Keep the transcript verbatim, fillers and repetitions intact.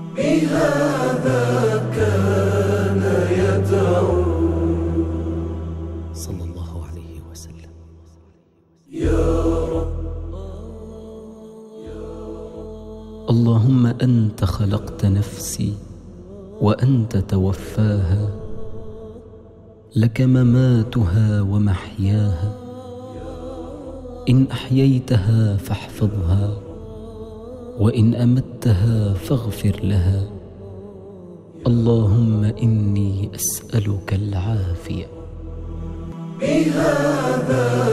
بهذا كان يدعو صلى الله عليه وسلم. يا رب اللهم أنت خلقت نفسي وأنت توفاها، لك مماتها ومحياها، إن أحييتها فاحفظها، وإن أمتها فاغفر لها. اللهم إني أسألك العافية. بهذا